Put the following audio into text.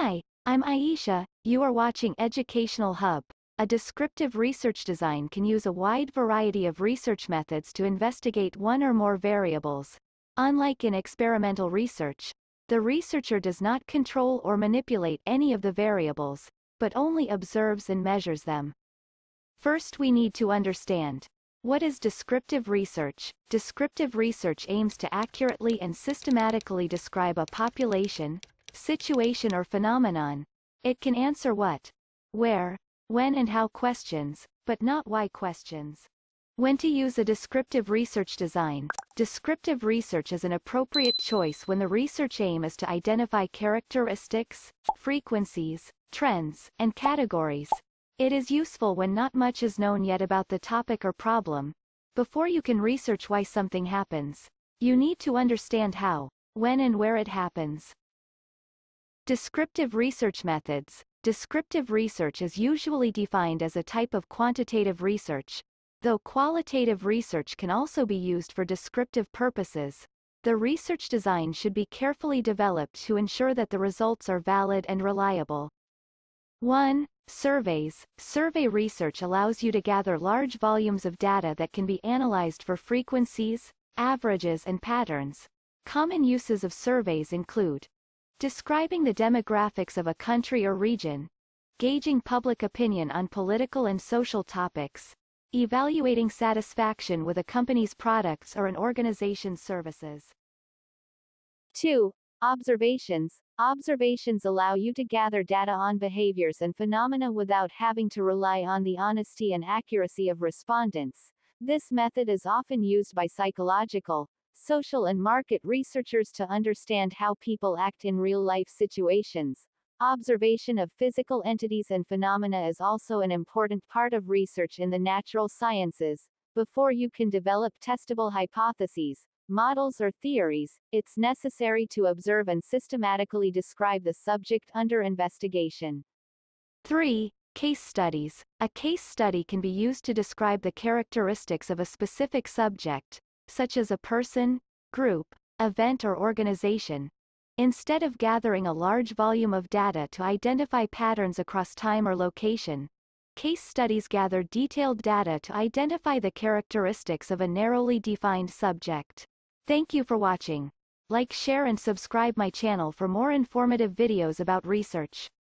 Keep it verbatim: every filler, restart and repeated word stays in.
Hi, I'm Aisha. You are watching Educational Hub. A descriptive research design can use a wide variety of research methods to investigate one or more variables. Unlike in experimental research, the researcher does not control or manipulate any of the variables, but only observes and measures them. First, we need to understand: what is descriptive research? Descriptive research aims to accurately and systematically describe a population, situation or phenomenon. It can answer what, where, when and how questions, but not why questions. When to use a descriptive research design? Descriptive research is an appropriate choice when the research aim is to identify characteristics, frequencies, trends, and categories. It is useful when not much is known yet about the topic or problem. Before you can research why something happens, you need to understand how, when and where it happens. Descriptive research methods. Descriptive research is usually defined as a type of quantitative research, though qualitative research can also be used for descriptive purposes. The research design should be carefully developed to ensure that the results are valid and reliable. one. Surveys. Survey research allows you to gather large volumes of data that can be analyzed for frequencies, averages and patterns. Common uses of surveys include describing the demographics of a country or region, gauging public opinion on political and social topics, evaluating satisfaction with a company's products or an organization's services. two. Observations. Observations allow you to gather data on behaviors and phenomena without having to rely on the honesty and accuracy of respondents. This method is often used by psychological, social and market researchers to understand how people act in real-life situations. Observation of physical entities and phenomena is also an important part of research in the natural sciences. Before you can develop testable hypotheses, models or theories, it's necessary to observe and systematically describe the subject under investigation. three. Case studies. A case study can be used to describe the characteristics of a specific subject, such as a person, group, event or organization. Instead of gathering a large volume of data to identify patterns across time or location, case studies gather detailed data to identify the characteristics of a narrowly defined subject. Thank you for watching. Like, share and subscribe my channel for more informative videos about research.